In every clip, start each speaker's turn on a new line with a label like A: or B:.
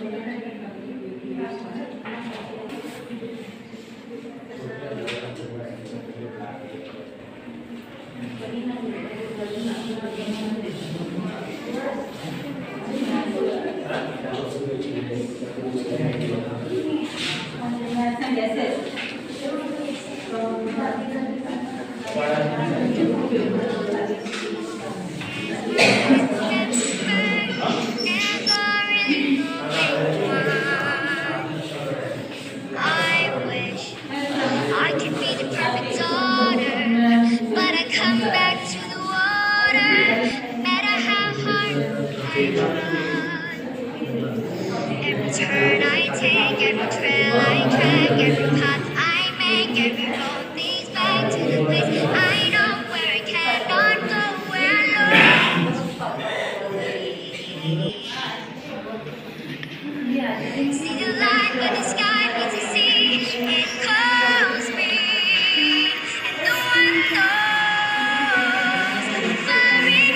A: Every turn I take, every trail I track, every path I make, every road leads back to the place I know where I cannot go, where alone. See the light where the sky meets the sea, it calls me, and no one knows where it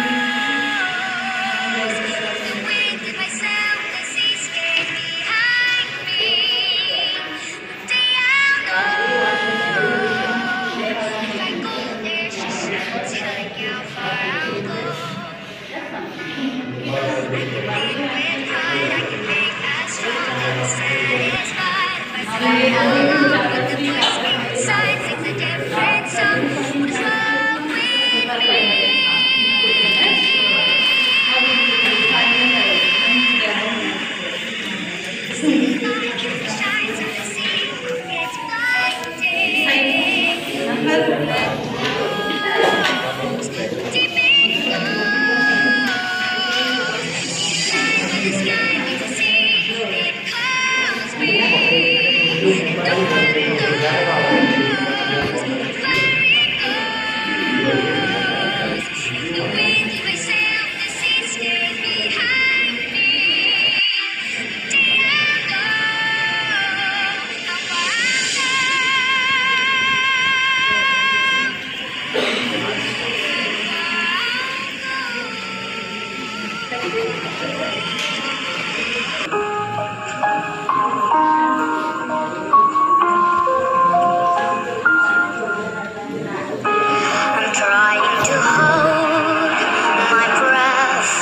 A: goes. The wind in myself, the sea stays behind me. One day I'll know. If I go there, she's telling how far I'll go. I can lead with pride, I can make us strong and satisfied. If I fly along with the voice inside, sings a different song. What is wrong with me? See the light that shines on the sea, it's blinding. Deep it goes. See the light where the sky meets the sea, it calls me. And no one knows where it goes. If the wind in myself, the sea stays behind me. One day I'll know how far I'll go. I'm trying to hold my breath,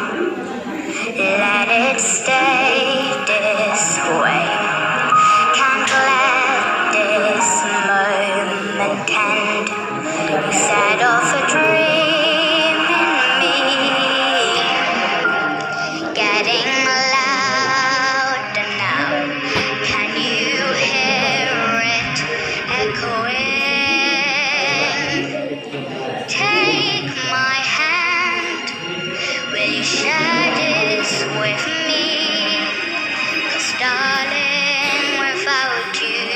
A: let it stay this way. Can't let this moment end. You set off a dream in me, getting louder now. Can you hear it echoing? Take my hand, will you share this with me? 'Cause darling, without you,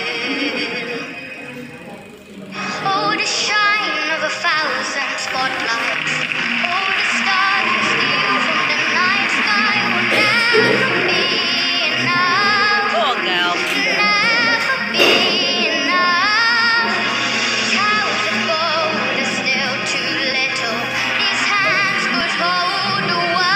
A: oh, the shine of 1,000 spotlights, oh, the stars you steal from the night sky will never be enough. Oh, girl. Never be enough. Towers of gold are still too little. These hands could hold the world.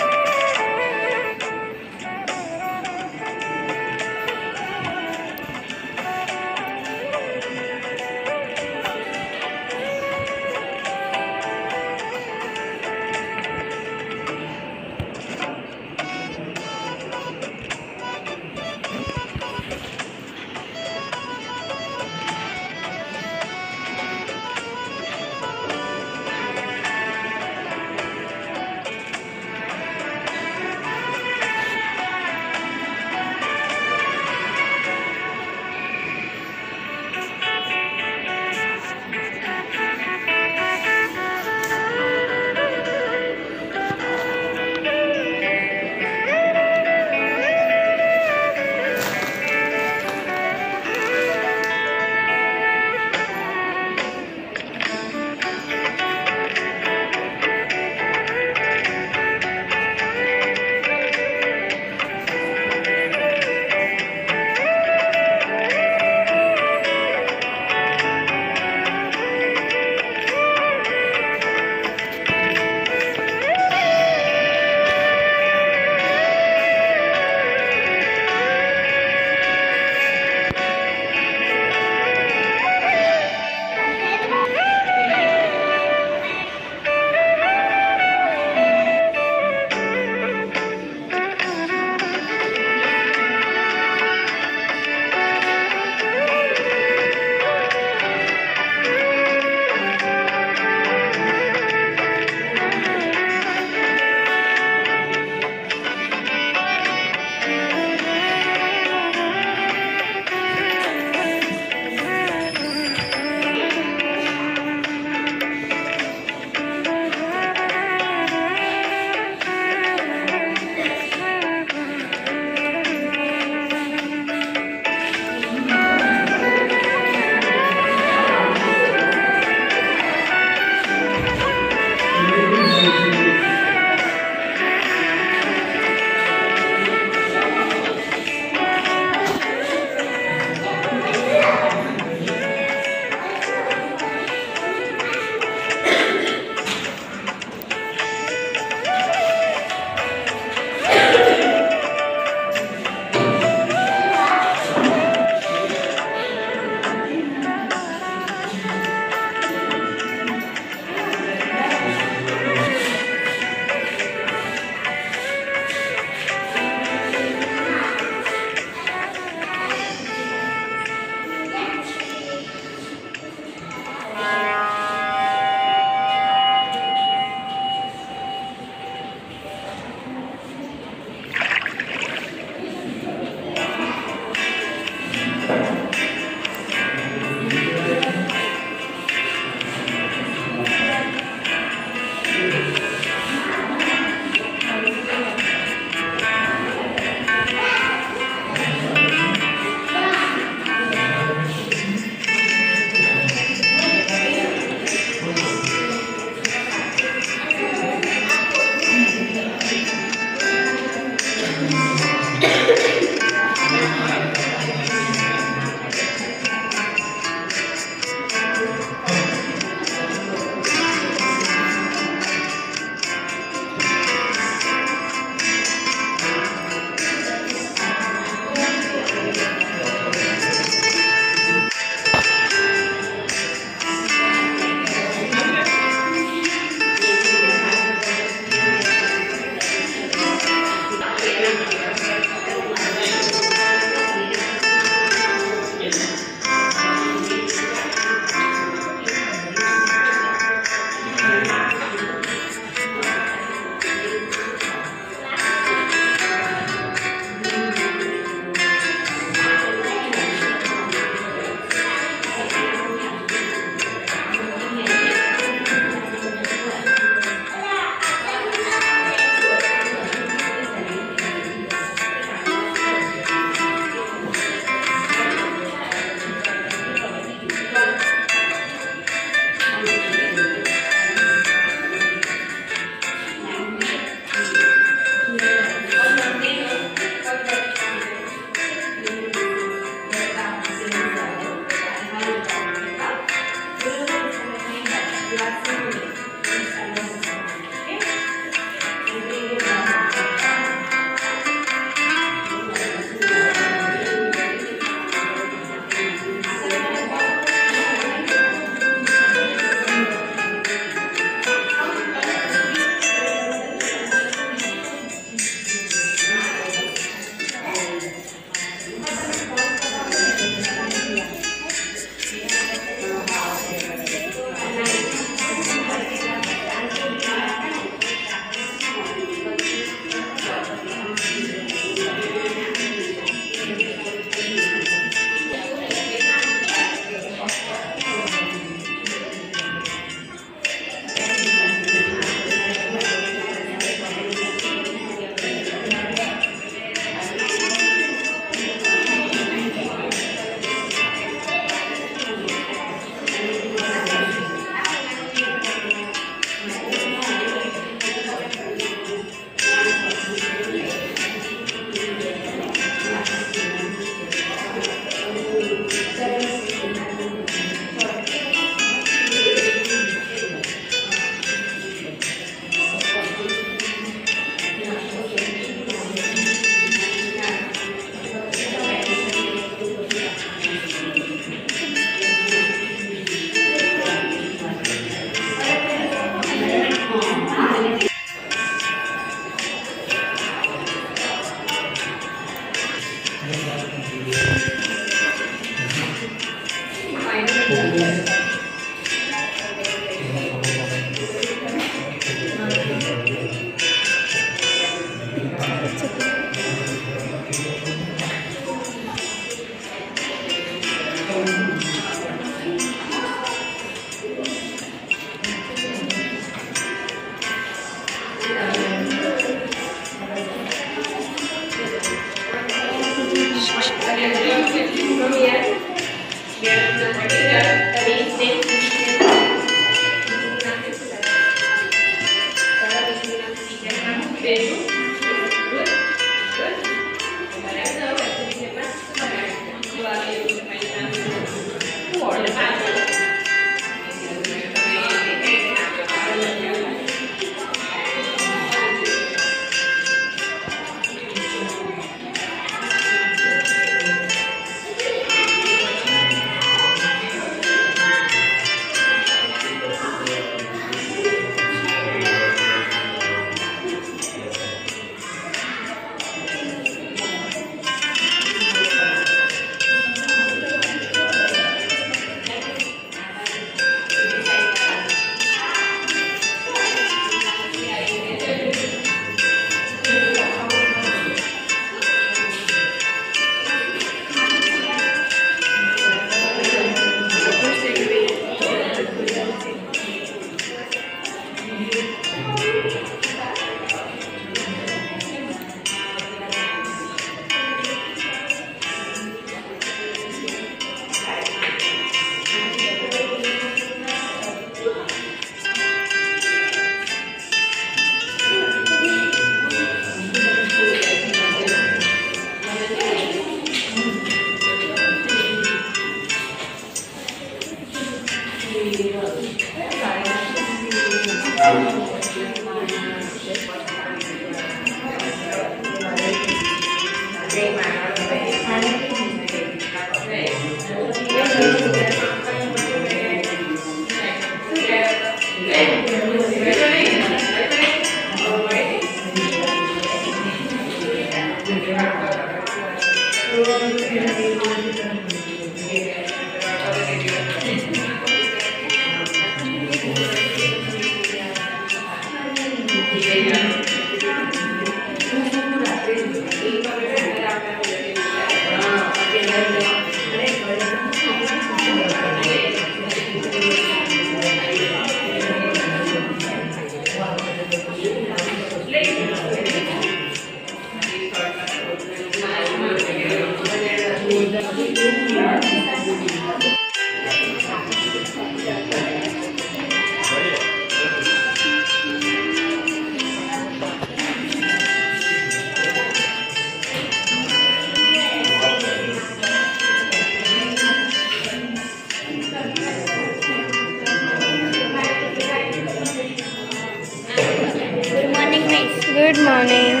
A: Good morning, miss.
B: Good morning.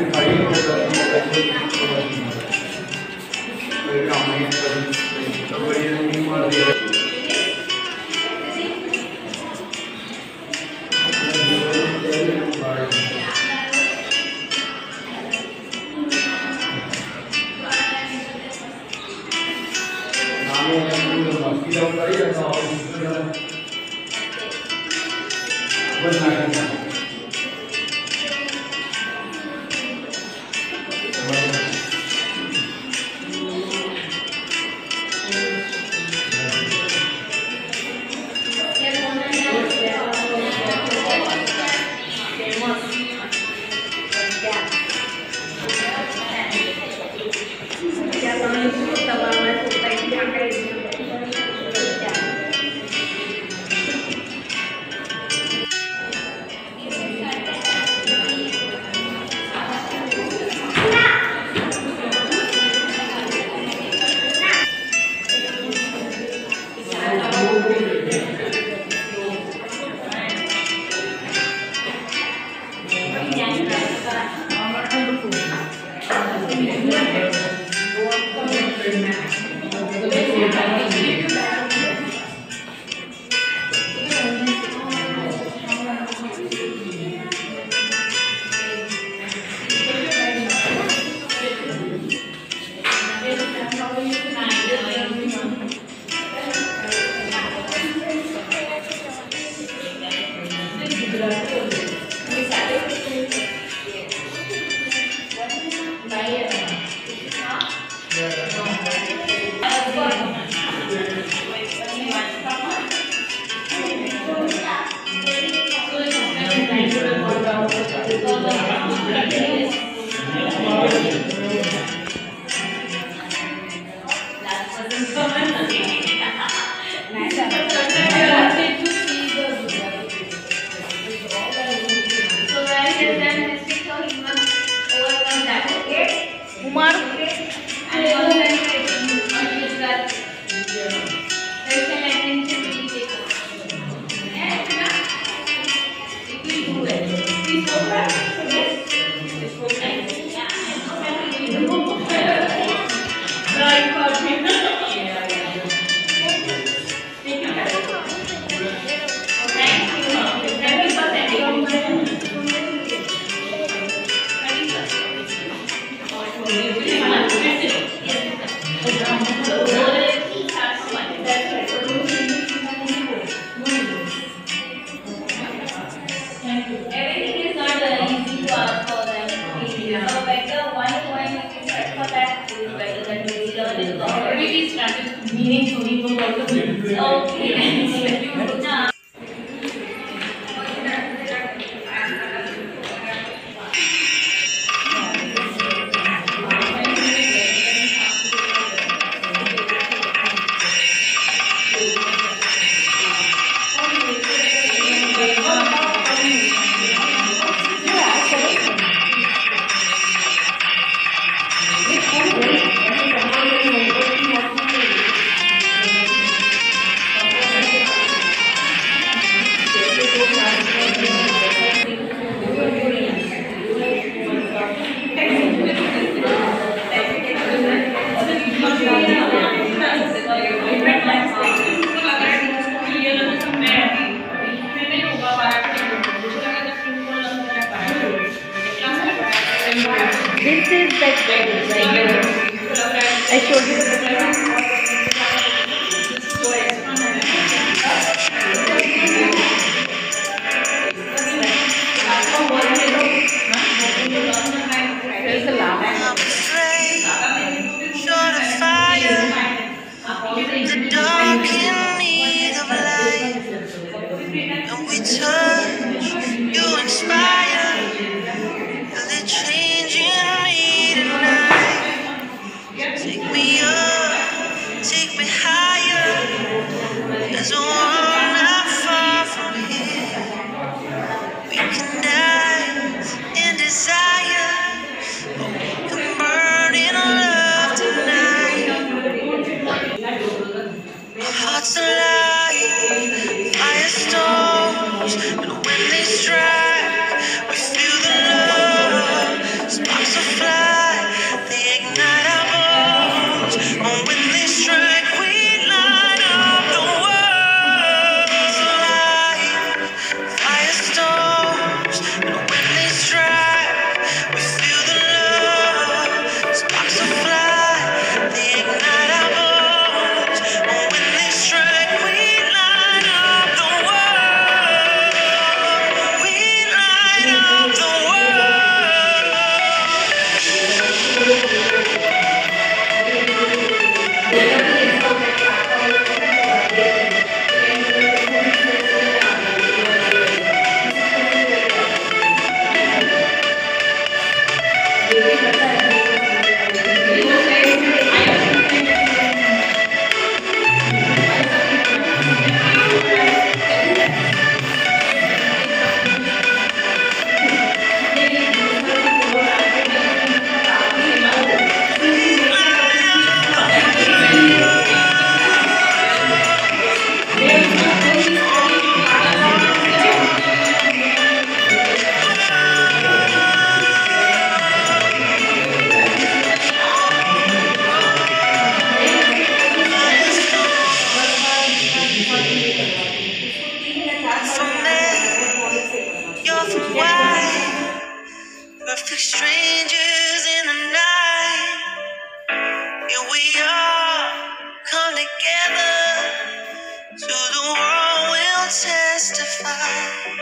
A: Firestorms, and when they strike, we feel the love. Sparks will fly, they ignite our bones. And when they strike, we light up the world. Light, firestorms, and when they strike, we feel the love. Sparks will fly, they ignite our bones. And when they strike, we light up the world. We light up the you're the white, perfect strangers in the night. Here we are, come together, to the world we'll testify.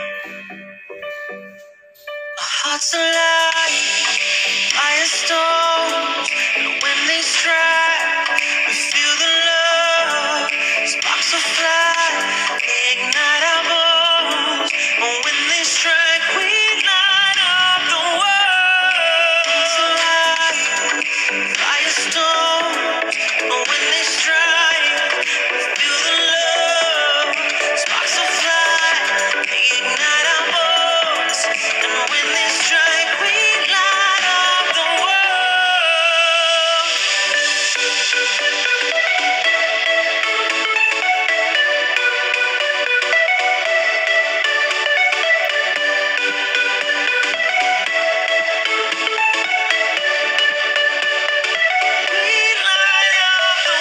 A: Our hearts alive, firestorms, and when they strike, we feel the love. Sparks will fly, they ignite our bones. And when they strike, we light up the world. Hearts alive, firestorms, and when they strike, we feel the love. Sparks will fly, they ignite our bones. And when they strike, we light up the world. We light up the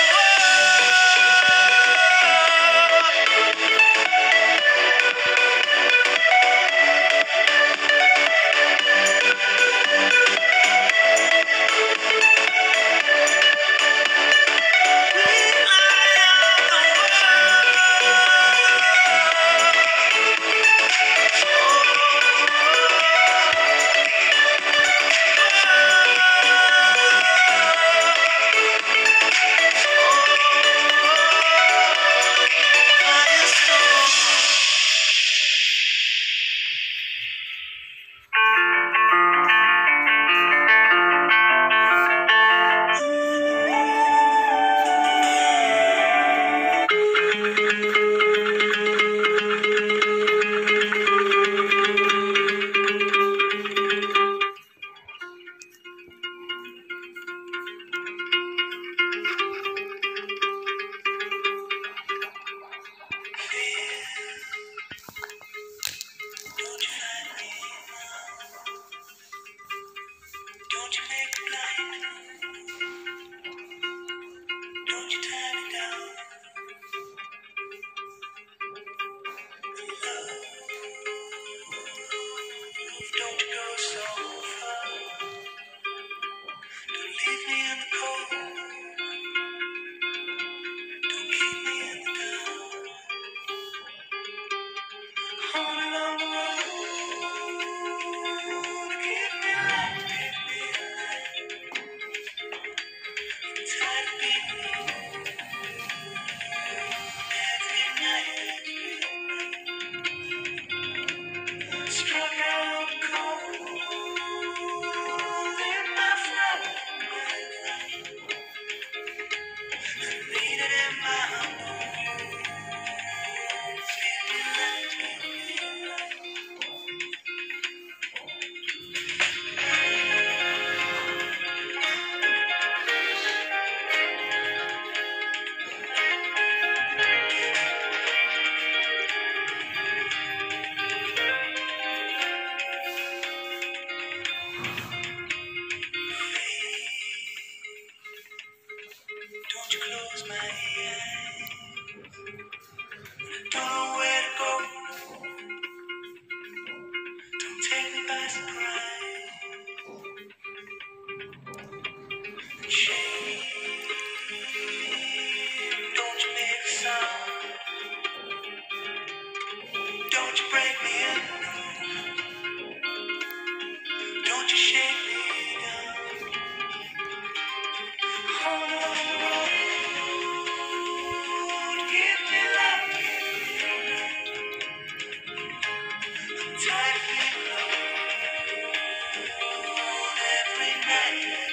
A: Don't you make me blind? Don't you tie me down? Don't you go so far? Don't leave me in the cold. Don't keep me in the dark. All along the road, keep me alive, keep me alive. Don't you make a sound. Don't you break me in. Don't you shake me down. Hold, give me life. Tight me cold every night.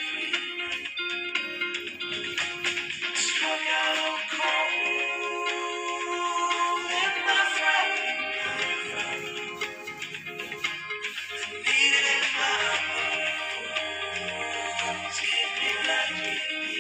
A: Struck out on cold in my throat. Need it in my bones. Give me life.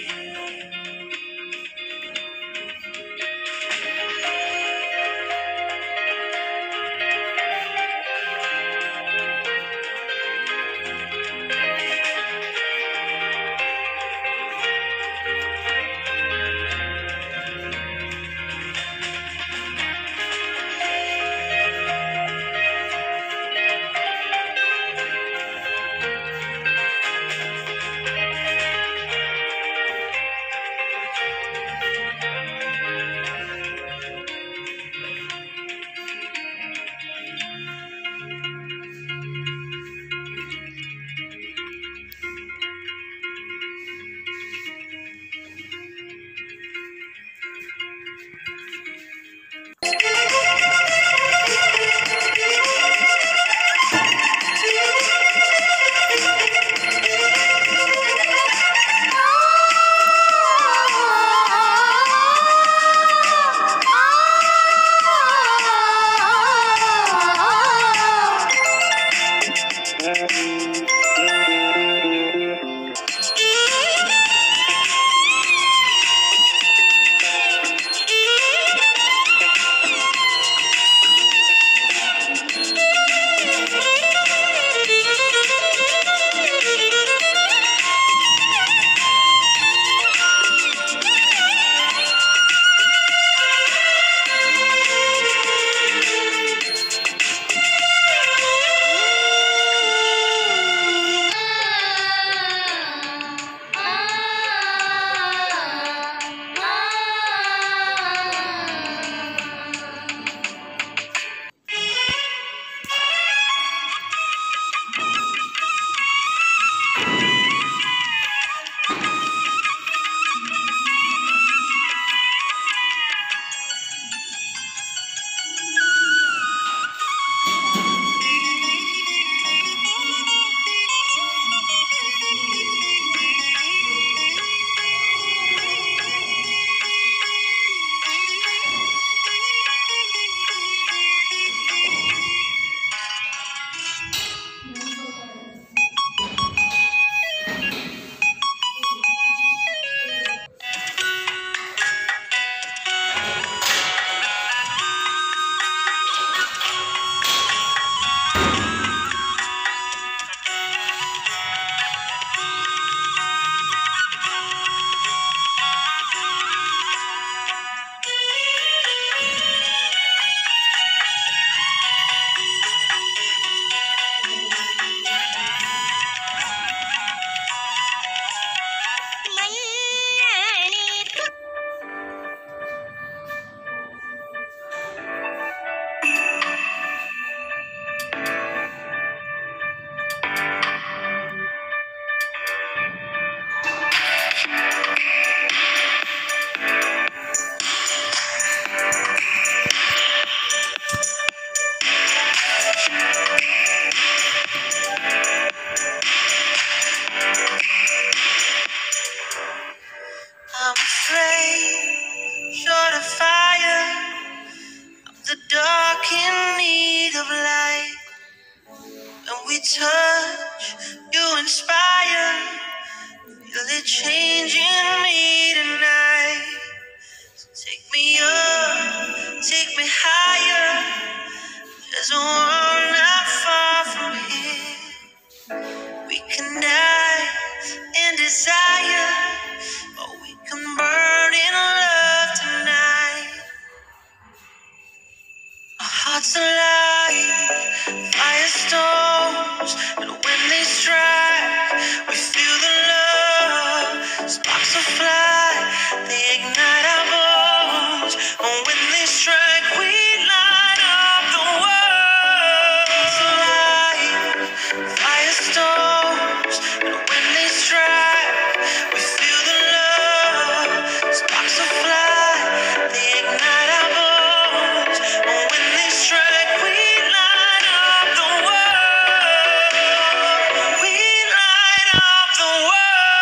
A: I'm afraid, short of fire, the dark in need of light. When we touch, you inspire, feel it changing me tonight. Take me up, take me higher, there's a world not far from here. We can die in desire, or we can burn in love tonight. Our hearts alive, firestorms, and when they strike, we feel the love Sparks will fly, they ignite our bones. And when they strike, we light up the world. So light, firestorms, and when they strike, we feel the love. Sparks will fly, they ignite our bones. And when they strike, we light up the world. We light up the world.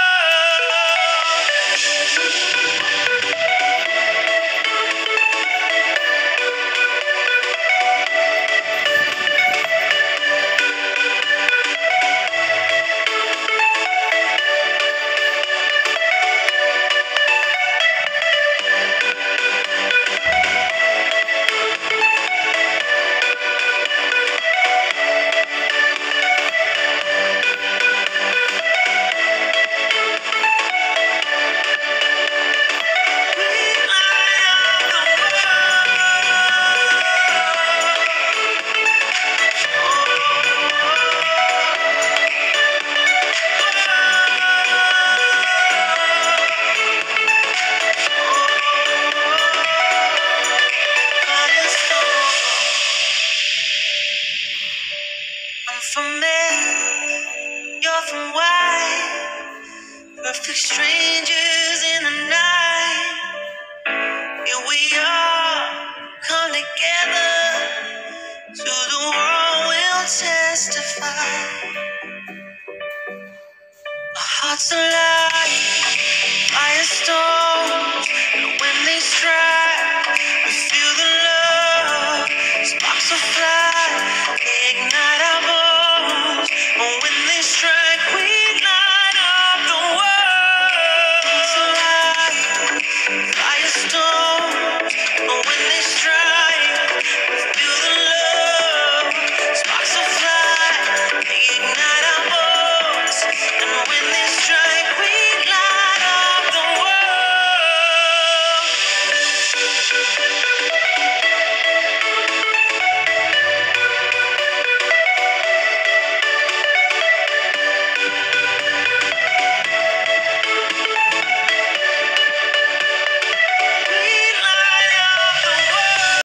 A: I'm from Mary, you're from White. Perfect strangers in the night. Here we are, come together. To the world we'll testify. Our hearts alive.